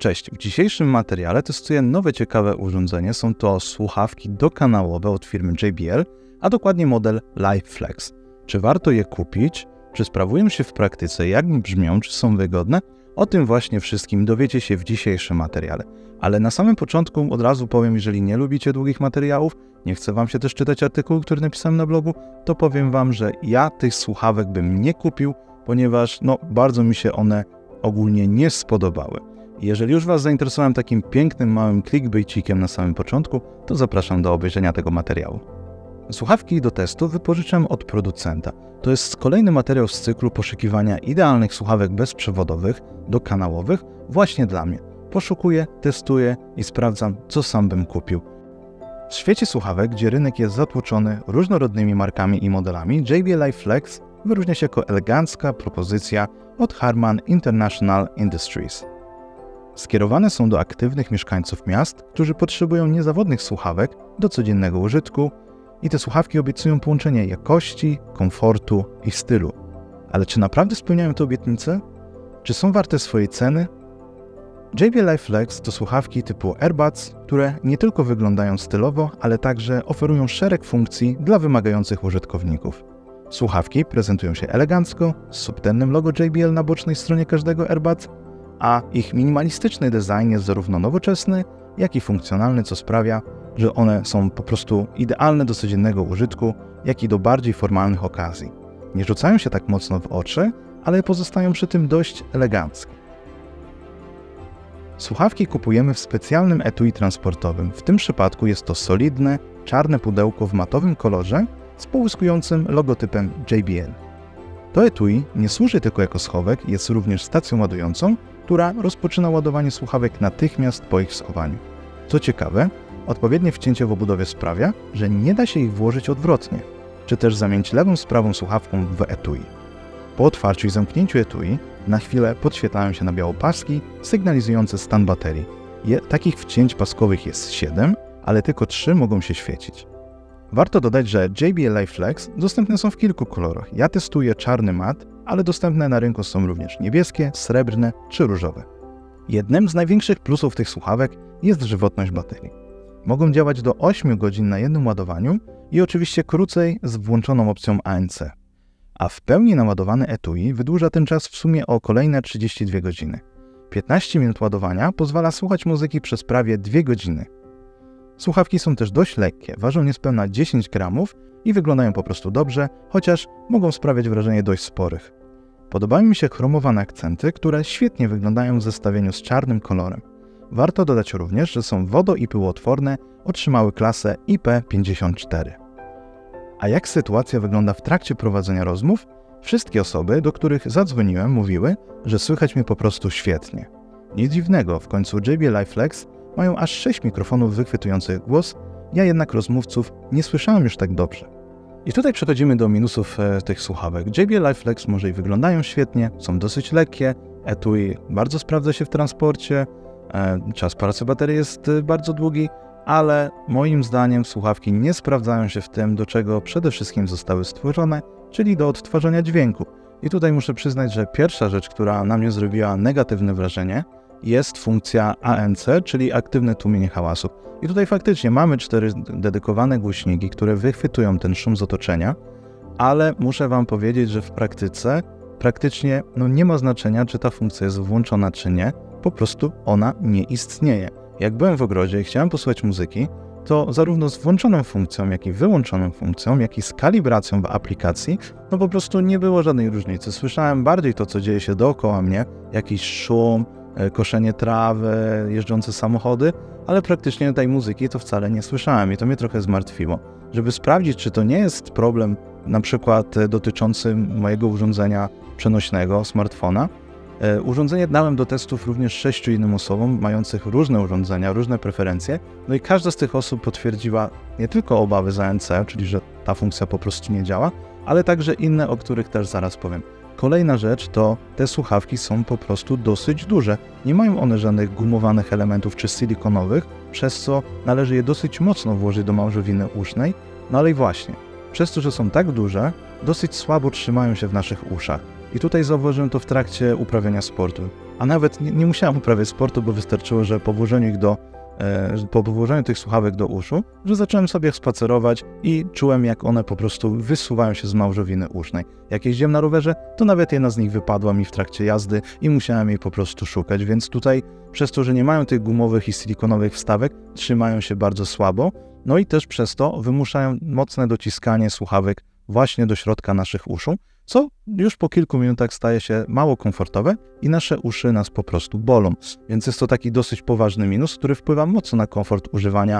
Cześć, w dzisiejszym materiale testuję nowe ciekawe urządzenie. Są to słuchawki dokanałowe od firmy JBL, a dokładnie model LiveFlex. Czy warto je kupić? Czy sprawują się w praktyce? Jak brzmią? Czy są wygodne? O tym właśnie wszystkim dowiecie się w dzisiejszym materiale. Ale na samym początku od razu powiem, jeżeli nie lubicie długich materiałów, nie chce wam się też czytać artykułu, który napisałem na blogu, to powiem wam, że ja tych słuchawek bym nie kupił, ponieważ bardzo mi się one ogólnie nie spodobały. Jeżeli już was zainteresowałem takim pięknym, małym clickbaitcikiem na samym początku, to zapraszam do obejrzenia tego materiału. Słuchawki do testu wypożyczam od producenta. To jest kolejny materiał z cyklu poszukiwania idealnych słuchawek bezprzewodowych, dokanałowych właśnie dla mnie. Poszukuję, testuję i sprawdzam, co sam bym kupił. W świecie słuchawek, gdzie rynek jest zatłoczony różnorodnymi markami i modelami, JBL LiveFlex wyróżnia się jako elegancka propozycja od Harman International Industries. Skierowane są do aktywnych mieszkańców miast, którzy potrzebują niezawodnych słuchawek do codziennego użytku i te słuchawki obiecują połączenie jakości, komfortu i stylu. Ale czy naprawdę spełniają te obietnice? Czy są warte swojej ceny? JBL LiveFlex to słuchawki typu AirBuds, które nie tylko wyglądają stylowo, ale także oferują szereg funkcji dla wymagających użytkowników. Słuchawki prezentują się elegancko, z subtelnym logo JBL na bocznej stronie każdego AirBuds, a ich minimalistyczny design jest zarówno nowoczesny, jak i funkcjonalny, co sprawia, że one są po prostu idealne do codziennego użytku, jak i do bardziej formalnych okazji. Nie rzucają się tak mocno w oczy, ale pozostają przy tym dość eleganckie. Słuchawki kupujemy w specjalnym etui transportowym. W tym przypadku jest to solidne, czarne pudełko w matowym kolorze z połyskującym logotypem JBL. To etui nie służy tylko jako schowek, jest również stacją ładującą, która rozpoczyna ładowanie słuchawek natychmiast po ich schowaniu. Co ciekawe, odpowiednie wcięcie w obudowie sprawia, że nie da się ich włożyć odwrotnie, czy też zamienić lewą z prawą słuchawką w etui. Po otwarciu i zamknięciu etui na chwilę podświetlają się na biało paski sygnalizujące stan baterii. Takich wcięć paskowych jest 7, ale tylko 3 mogą się świecić. Warto dodać, że JBL LiveFlex dostępne są w kilku kolorach. Ja testuję czarny mat, ale dostępne na rynku są również niebieskie, srebrne czy różowe. Jednym z największych plusów tych słuchawek jest żywotność baterii. Mogą działać do 8 godzin na jednym ładowaniu i oczywiście krócej z włączoną opcją ANC. A w pełni naładowany etui wydłuża ten czas w sumie o kolejne 32 godziny. 15 minut ładowania pozwala słuchać muzyki przez prawie 2 godziny. Słuchawki są też dość lekkie, ważą niespełna 10 gramów i wyglądają po prostu dobrze, chociaż mogą sprawiać wrażenie dość sporych. Podobają mi się chromowane akcenty, które świetnie wyglądają w zestawieniu z czarnym kolorem. Warto dodać również, że są wodo- i pyłoodporne, otrzymały klasę IP54. A jak sytuacja wygląda w trakcie prowadzenia rozmów? Wszystkie osoby, do których zadzwoniłem, mówiły, że słychać mnie po prostu świetnie. Nic dziwnego, w końcu JBL LiveFlex mają aż 6 mikrofonów wychwytujących głos, ja jednak rozmówców nie słyszałem już tak dobrze. I tutaj przechodzimy do minusów tych słuchawek. JBL LiveFlex może i wyglądają świetnie, są dosyć lekkie, etui bardzo sprawdza się w transporcie, czas pracy baterii jest bardzo długi, ale moim zdaniem słuchawki nie sprawdzają się w tym, do czego przede wszystkim zostały stworzone, czyli do odtwarzania dźwięku. I tutaj muszę przyznać, że pierwsza rzecz, która na mnie zrobiła negatywne wrażenie, jest funkcja ANC, czyli aktywne tłumienie hałasu. I tutaj faktycznie mamy 4 dedykowane głośniki, które wychwytują ten szum z otoczenia, ale muszę wam powiedzieć, że w praktyce praktycznie nie ma znaczenia, czy ta funkcja jest włączona, czy nie, po prostu ona nie istnieje. Jak byłem w ogrodzie i chciałem posłuchać muzyki, to zarówno z włączoną funkcją, jak i wyłączoną funkcją, jak i z kalibracją w aplikacji, po prostu nie było żadnej różnicy. Słyszałem bardziej to, co dzieje się dookoła mnie, jakiś szum, koszenie trawy, jeżdżące samochody, ale praktycznie tej muzyki to wcale nie słyszałem i to mnie trochę zmartwiło. Żeby sprawdzić, czy to nie jest problem na przykład dotyczący mojego urządzenia przenośnego, smartfona, urządzenie dałem do testów również 6 innym osobom mających różne urządzenia, różne preferencje, i każda z tych osób potwierdziła nie tylko obawy z ANC, czyli że ta funkcja po prostu nie działa, ale także inne, o których też zaraz powiem. Kolejna rzecz to te słuchawki są po prostu dosyć duże. Nie mają one żadnych gumowanych elementów czy silikonowych, przez co należy je dosyć mocno włożyć do małżowiny usznej, ale i właśnie, przez to, że są tak duże, dosyć słabo trzymają się w naszych uszach. I tutaj zauważyłem to w trakcie uprawiania sportu. A nawet nie musiałem uprawiać sportu, bo wystarczyło, że po włożeniu tych słuchawek do uszu, że zacząłem sobie spacerować i czułem, jak one po prostu wysuwają się z małżowiny usznej. Jak jeździłem na rowerze, to nawet jedna z nich wypadła mi w trakcie jazdy i musiałem jej po prostu szukać, więc tutaj przez to, że nie mają tych gumowych i silikonowych wstawek, trzymają się bardzo słabo, no i też przez to wymuszają mocne dociskanie słuchawek właśnie do środka naszych uszu, co już po kilku minutach staje się mało komfortowe i nasze uszy nas po prostu bolą. Więc jest to taki dosyć poważny minus, który wpływa mocno na komfort używania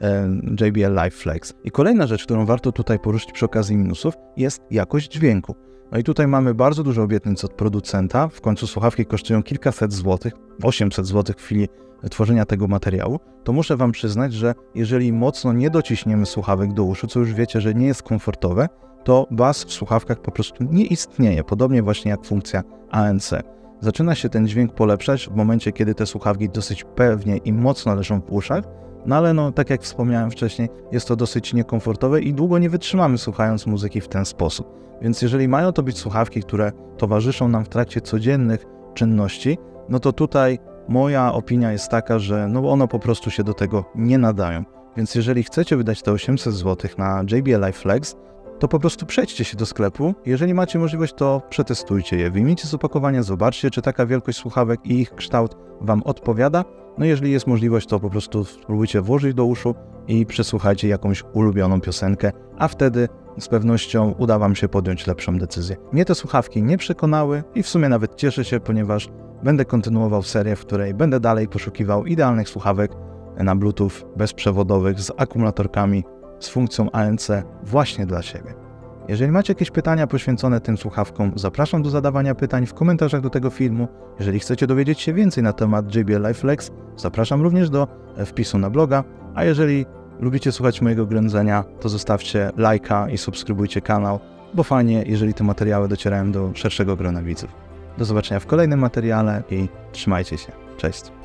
JBL Live Flex. I kolejna rzecz, którą warto tutaj poruszyć przy okazji minusów, jest jakość dźwięku. No i tutaj mamy bardzo dużo obietnic od producenta. W końcu słuchawki kosztują kilkaset złotych, 800 złotych w chwili tworzenia tego materiału. To muszę Wam przyznać, że jeżeli mocno nie dociśniemy słuchawek do uszu, co już wiecie, że nie jest komfortowe, to bas w słuchawkach po prostu nie istnieje, podobnie właśnie jak funkcja ANC. Zaczyna się ten dźwięk polepszać w momencie, kiedy te słuchawki dosyć pewnie i mocno leżą w uszach, no ale tak jak wspomniałem wcześniej, jest to dosyć niekomfortowe i długo nie wytrzymamy słuchając muzyki w ten sposób. Więc jeżeli mają to być słuchawki, które towarzyszą nam w trakcie codziennych czynności, no to tutaj moja opinia jest taka, że one po prostu się do tego nie nadają. Więc jeżeli chcecie wydać te 800 zł na JBL Live Flex, to po prostu przejdźcie się do sklepu. Jeżeli macie możliwość, to przetestujcie je. Wyjmijcie z opakowania, zobaczcie, czy taka wielkość słuchawek i ich kształt Wam odpowiada. No jeżeli jest możliwość, to po prostu spróbujcie włożyć do uszu i przesłuchajcie jakąś ulubioną piosenkę, a wtedy z pewnością uda Wam się podjąć lepszą decyzję. Mnie te słuchawki nie przekonały i w sumie nawet cieszę się, ponieważ będę kontynuował serię, w której będę dalej poszukiwał idealnych słuchawek na Bluetooth bezprzewodowych z akumulatorkami, z funkcją ANC właśnie dla siebie. Jeżeli macie jakieś pytania poświęcone tym słuchawkom, zapraszam do zadawania pytań w komentarzach do tego filmu. Jeżeli chcecie dowiedzieć się więcej na temat JBL Live Flex, zapraszam również do wpisu na bloga, a jeżeli lubicie słuchać mojego grędzenia, to zostawcie lajka i subskrybujcie kanał, bo fajnie, jeżeli te materiały docierają do szerszego grona widzów. Do zobaczenia w kolejnym materiale i trzymajcie się. Cześć!